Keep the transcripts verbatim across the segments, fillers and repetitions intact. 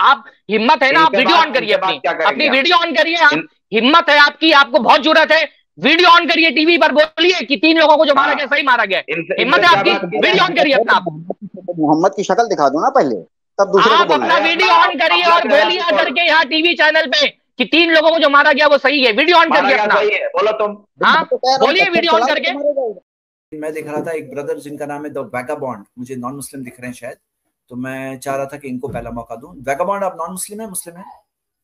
आप हिम्मत है ना, आप वीडियो ऑन करिए, अपनी अपनी वीडियो ऑन करिए। आप हिम्मत है आपकी, आपको बहुत जरूरत है, वीडियो ऑन करिए, टीवी पर बोलिए कि तीन लोगों को जो मारा गया सही मारा गया। हिम्मत है आपकी, वीडियो ऑन करिए अपना। मोहम्मद की शक्ल दिखा दो ना पहले, तब दूसरे को बोलना। आप अपना वीडियो ऑन करिए और बोलिए आकर के यहाँ टीवी चैनल पे कि तीन लोगों को जो मारा गया वो सही है। वीडियो ऑन करिए अपना, बोलो तुम। हाँ बोलिए वीडियो ऑन करके। मैं देख रहा था एक ब्रदर जिनका नाम है द वैगाबॉन्ड, मुझे नॉन मुस्लिम दिख रहे हैं शायद, तो मैं चाह रहा था कि इनको पहला मौका दूं। वैगाबॉन्ड, आप नॉन मुस्लिम है मुस्लिम है?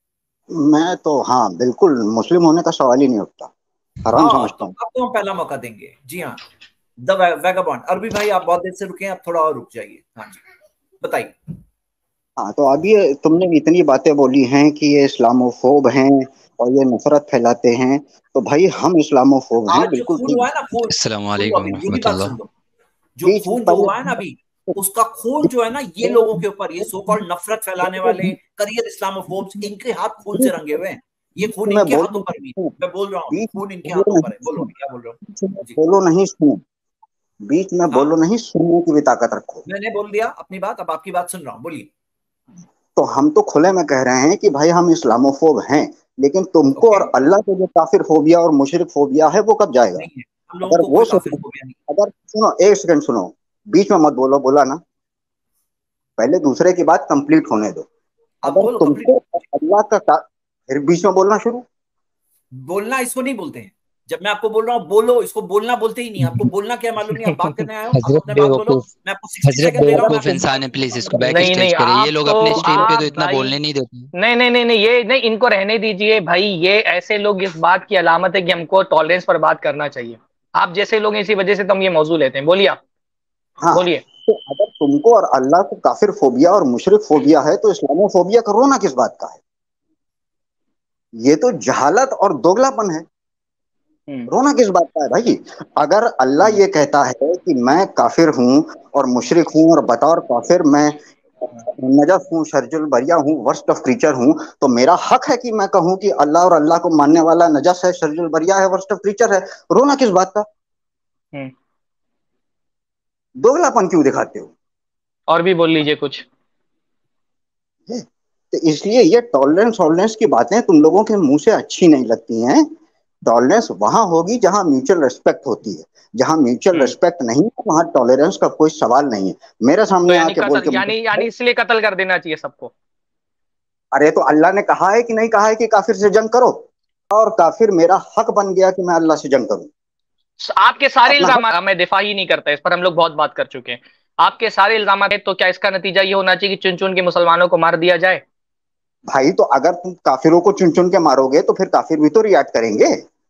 मैं तो हाँ बिल्कुल, मुस्लिम होने का सवाल ही नहीं उठता, हराम समझता हूँ। आपको हम पहला मौका देंगे। जी हाँ, द वैगाबॉन्ड। अरबी भाई आप बहुत देर से रुके हैं, आप थोड़ा और रुक जाइए। हाँ जी बताइए। हाँ तो अभी तुमने इतनी बातें बोली हैं कि ये इस्लामोफोब हैं और ये नफरत फैलाते हैं, तो भाई हम इस्लामोफोब हैं बिल्कुल। खून हुआ है ना, खून, अस्सलाम वालेकुम रहमतुल्लाह, जो खून जो हुआ है ना अभी, उसका खून जो है ना ये लोगों के ऊपर, ये सो कॉल्ड नफरत फैलाने वाले करियर इस्लामोफोब्स, इनके हाथ खून से रंगे हुए हैं। ये खून इनके हाथों पर भी, मैं बोल रहा हूँ, खून इनके हाथों पर है। बोलो क्या बोल रहे हो? बोलो नहीं, सुनो, बीच में बोलो नहीं, सुनने की भी ताकत रखो। मैंने बोल दिया अपनी बात, अब आपकी बात सुन रहा हूँ, बोलिए। तो हम तो खुले में कह रहे हैं कि भाई हम इस्लामोफोब हैं, लेकिन तुमको okay. और अल्लाह को जो काफिर फोबिया और मुशरिक फोबिया है वो कब जाएगा? अगर वो अगर सुनो, एक सेकंड सुनो, बीच में मत बोलो, बोला ना, पहले दूसरे की बात कंप्लीट होने दो। अगर तुमको अल्लाह का, फिर बीच में बोलना शुरू। बोलना इसको नहीं बोलते हैं, जब मैं आपको बोल रहा हूँ बोलो, इसको बोलना बोलते ही नहीं। आपको बोलना क्या मालूम नहीं, आप बात करने आए हो, आप अपने बात बोलो। मैं आपको साठ सेकंड दे रहा हूं। इंसान है, प्लीज इसको बैक स्टेज करिए। ये लोग अपने स्ट्रीम पे तो इतना बोलने नहीं देते। नहीं नहीं नहीं नहीं ये नहीं, इनको रहने दीजिए भाई। ये ऐसे लोग, इस बात की अलामत है कि हमको टॉलरेंस पर बात करना चाहिए। आप जैसे लोग, इसी वजह से तो हम ये मौजूद लेते हैं। बोलिए आप। हाँ बोलिए। तो अगर तुमको और अल्लाह को काफिर फोबिया और मुशरिक फोबिया है, तो इस्लामोफोबिया का रोना किस बात का है? ये तो जहालत और दोगलापन है। रोना किस बात का है भाई? अगर अल्लाह ये कहता है कि मैं काफिर हूं और मुशरिक हूं और बतौर काफिर मैं नजस हूं, शर्जुल बरिया हूं, वर्स्ट ऑफ क्रीचर हूं, तो मेरा हक है कि मैं कहूं कि अल्लाह और अल्लाह को मानने वाला नजस है, शर्जुल बरिया है, वर्स्ट ऑफ क्रीचर है। रोना किस बात का? दोगलापन क्यों दिखाते हो? और भी बोल लीजिए कुछ। तो इसलिए ये टॉलरेंस टॉलरेंस की बातें तुम लोगों के मुंह से अच्छी नहीं लगती हैं। टॉलरेंस वहां होगी जहां म्यूचुअल रिस्पेक्ट होती है। जहां म्यूचुअल रिस्पेक्ट नहीं है वहां टॉलरेंस का कोई सवाल नहीं है। मेरे सामने तो आके बोल के यानी यानी इसलिए कत्ल कर देना चाहिए सबको। अरे तो अल्लाह ने कहा है कि नहीं कहा है कि काफिर से जंग करो? और काफिर मेरा हक बन गया कि मैं अल्लाह से जंग करूं। आपके सारे इल्जाम, मैं दिफा ही नहीं करता, इस पर हम लोग बहुत बात कर चुके हैं। आपके सारे इल्जाम है, तो क्या इसका नतीजा ये होना चाहिए कि चुन चुन के मुसलमानों को मार दिया जाए? भाई तो अगर तुम काफिरों को चुन चुन के मारोगे तो फिर काफिर भी तो रिएक्ट करेंगे।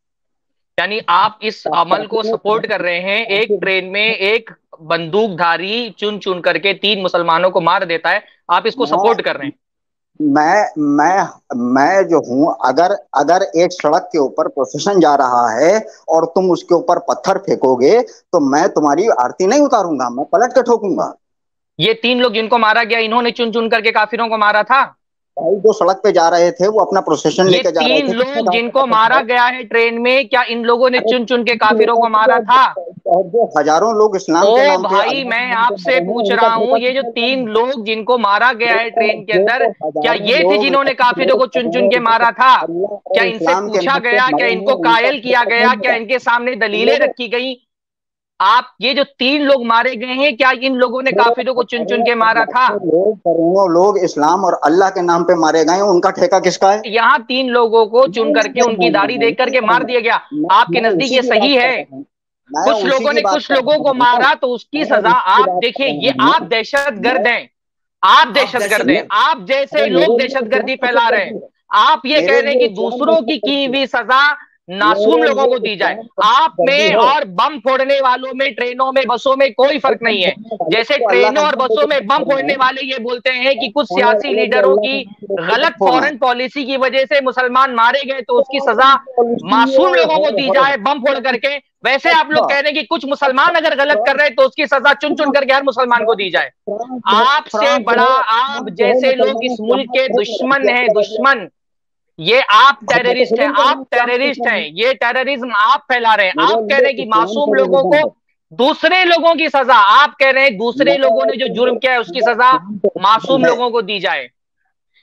यानी आप इस अमल को सपोर्ट कर रहे हैं। एक ट्रेन में एक बंदूकधारी चुन चुन करके तीन मुसलमानों को मार देता है, आप इसको सपोर्ट कर रहे हैं? मैं मैं मैं जो हूं, अगर अगर एक सड़क के ऊपर प्रोसेशन जा रहा है और तुम उसके ऊपर पत्थर फेंकोगे तो मैं तुम्हारी आरती नहीं उतारूंगा, मैं पलट के ठोकूंगा। ये तीन लोग जिनको मारा गया, इन्होंने चुन चुन करके काफिरों को मारा था? भाई जो सड़क पे जा रहे थे वो अपना प्रोसेशन लेके जा रहे थे। तीन लोग जिनको मारा गया है ट्रेन में, क्या इन लोगों ने चुन चुन के काफिरों को मारा था? जो हजारों लोग इस्लाम के नाम पे, भाई मैं आपसे पूछ रहा हूँ, ये जो तीन लोग जिनको मारा गया है ट्रेन के अंदर, क्या ये थे जिन्होंने काफिरों को चुन चुन के मारा था? क्या इनसे पूछा गया? क्या इनको कायल किया गया? क्या इनके सामने दलीलें रखी गई? आप ये जो तीन लोग मारे गए हैं, क्या इन लोगों ने काफिरों को चुन चुन के मारा था? करोड़ों लोग इस्लाम और अल्लाह के नाम पे मारे गए, उनका ठेका किसका है? यहाँ तीन लोगों को चुन करके उनकी दाढ़ी देख करके मार दिया गया, आपके नजदीक ये सही है? कुछ लोगों ने कुछ लोगों को मारा तो उसकी सजा, आप देखिए, ये आप दहशतगर्द हैं, आप दहशतगर्द हैं, आप जैसे लोग दहशतगर्दी फैला रहे हैं। आप ये कह रहे हैं कि दूसरों की की हुई सजा नासूम लोगों को दी जाए। आप में और बम फोड़ने वालों में, ट्रेनों में, बसों में कोई फर्क नहीं है। जैसे ट्रेनों और बसों में बम फोड़ने वाले ये बोलते हैं कि कुछ सियासी लीडरों की गलत फॉरेन पॉलिसी की वजह से मुसलमान मारे गए तो उसकी सजा मासूम लोगों को दी जाए बम फोड़ करके, वैसे आप लोग कह रहे हैं कि कुछ मुसलमान अगर गलत कर रहे हैं तो उसकी सजा चुन चुन करके हर मुसलमान को दी जाए। आपसे बड़ा, आप जैसे लोग इस मुल्क के दुश्मन हैं, दुश्मन। ये आप टेररिस्ट हैं, आप टेररिस्ट हैं, ये टेररिज्म आप फैला रहे हैं। आप कह रहे हैं कि मासूम लोगों को दूसरे लोगों की सजा, आप कह रहे हैं दूसरे लोगों ने जो जुर्म किया है उसकी सजा मासूम लोगों को दी जाए।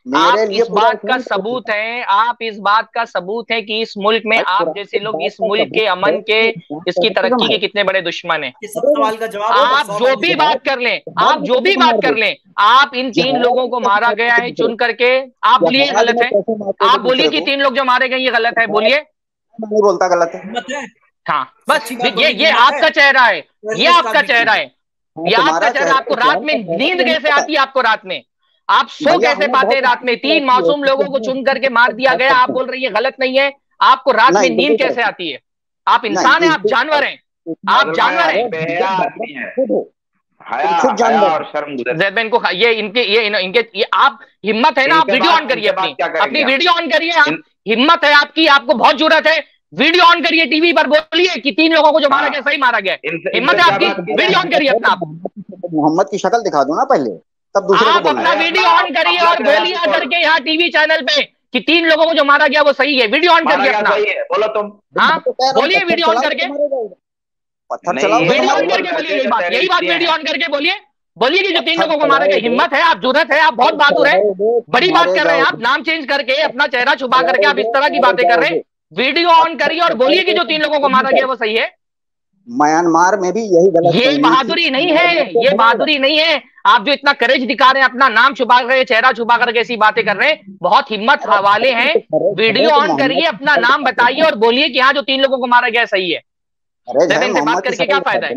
आप इस बात का सबूत है, आप इस बात का सबूत है कि इस मुल्क में आप जैसे लोग इस मुल्क के अमन के, इसकी तरक्की के कितने बड़े दुश्मन हैं। सवाल का जवाब आप जो भी बात कर लें, आप जो भी बात कर लें, आप इन तीन लोगों को मारा गया है चुन करके, आप बोलिए गलत है, आप बोलिए कि तीन लोग जो मारे गए ये गलत है, बोलिए। नहीं बोलता गलत है। हाँ बस ये ये आपका चेहरा है, ये आपका चेहरा है, ये आपका चेहरा। आपको रात में नींद कैसे आती है? आपको रात में आप सो कैसे पाते हैं? रात में तीन मासूम लोगों को चुन करके मार दिया गया, आप बोल रही है गलत नहीं है। आपको रात में नींद कैसे आती है? आप इंसान हैं, आप जानवर हैं, आप जानवर हैं। जैदबैन को ये इनके ये इनके ये आप हिम्मत है ना, आप वीडियो ऑन करिए, अपनी अपनी वीडियो ऑन करिए। आप हिम्मत है आपकी, आपको बहुत जरूरत है, वीडियो ऑन करिए, टीवी पर बोलिए कि तीन लोगों को जो मारा गया सही मारा गया। हिम्मत है आपकी, वीडियो ऑन करिए अपना। मोहम्मद की शक्ल दिखा दो ना पहले, तब दूसरे आप अपना वीडियो ऑन करिए और बोलिए करके यहाँ टीवी चैनल पे कि तीन लोगों को जो मारा गया वो सही है। वीडियो ऑन करिए अपना, बोलो तुम। हाँ बोलिए वीडियो ऑन करके, वीडियो ऑन करके बोलिए यही बात, यही बात वीडियो ऑन करके बोलिए, बोलिए कि जो तीन लोगों को मारा गया। हिम्मत है, आप जुर्रत है, आप बहुत बहादुर है, बड़ी बात कर रहे हैं आप। नाम चेंज करके अपना चेहरा छुपा करके आप इस तरह की बातें कर रहे हैं। वीडियो ऑन करिए और बोलिए कि जो तीन लोगों को मारा गया वो सही है। म्यांमार में भी यही गलत, ये बहादुरी नहीं है, ये बहादुरी नहीं है। आप जो इतना करेज दिखा रहे हैं, अपना नाम छुपा रहे हैं, चेहरा छुपा करके ऐसी बातें कर रहे हैं, बहुत हिम्मत वाले हैं। वीडियो ऑन करिए, अपना नाम बताइए और बोलिए कि हाँ जो तीन लोगों को मारा गया सही है। इनसे बात करके क्या फायदा है?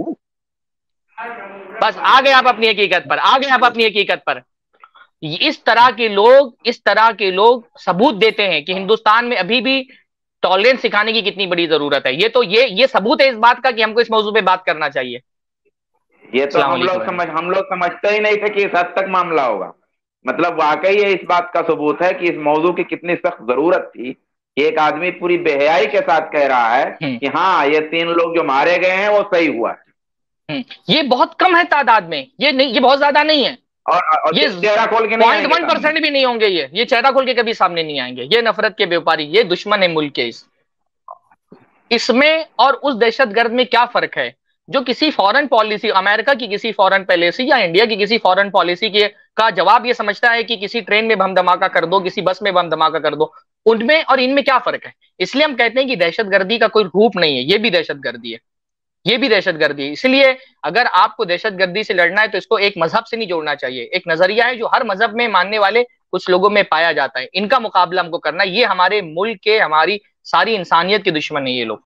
बस आ गए आप अपनी हकीकत पर, आ गए आप अपनी हकीकत पर। इस तरह के लोग, इस तरह के लोग सबूत देते हैं कि हिंदुस्तान में अभी भी टॉलरेंस सिखाने की कितनी बड़ी जरूरत है। ये तो ये ये सबूत है इस बात का कि हमको इस मौजू पे बात करना चाहिए। ये तो हम लोग समझ हम लोग समझते ही नहीं थे कि इस हद तक मामला होगा। मतलब वाकई ये इस बात का सबूत है कि इस मौजू की कितनी सख्त जरूरत थी कि एक आदमी पूरी बेहयाई के साथ कह रहा है कि हाँ ये तीन लोग जो मारे गए हैं वो सही हुआ है। ये बहुत कम है तादाद में, ये नहीं, ये बहुत ज्यादा नहीं है। और, और ये चेहरा खोल के पॉइंट वन परसेंट भी नहीं होंगे, ये ये चेहरा खोल के कभी सामने नहीं आएंगे। ये नफरत के व्यापारी, ये दुश्मन है मुल्क के। इस इसमें और उस दहशतगर्द में क्या फर्क है जो किसी फॉरेन पॉलिसी, अमेरिका की किसी फॉरेन पॉलिसी या इंडिया की किसी फॉरेन पॉलिसी के का जवाब ये समझता है कि किसी ट्रेन में बम धमाका कर दो, किसी बस में बम धमाका कर दो। उनमें और इनमें क्या फर्क है? इसलिए हम कहते हैं कि दहशतगर्दी का कोई रूप नहीं है, ये भी दहशतगर्दी है, ये भी दहशतगर्दी है। इसलिए अगर आपको दहशतगर्दी से लड़ना है तो इसको एक मजहब से नहीं जोड़ना चाहिए। एक नजरिया है जो हर मजहब में मानने वाले कुछ लोगों में पाया जाता है, इनका मुकाबला हमको करना है। ये हमारे मुल्क के, हमारी सारी इंसानियत के दुश्मन है ये लोग।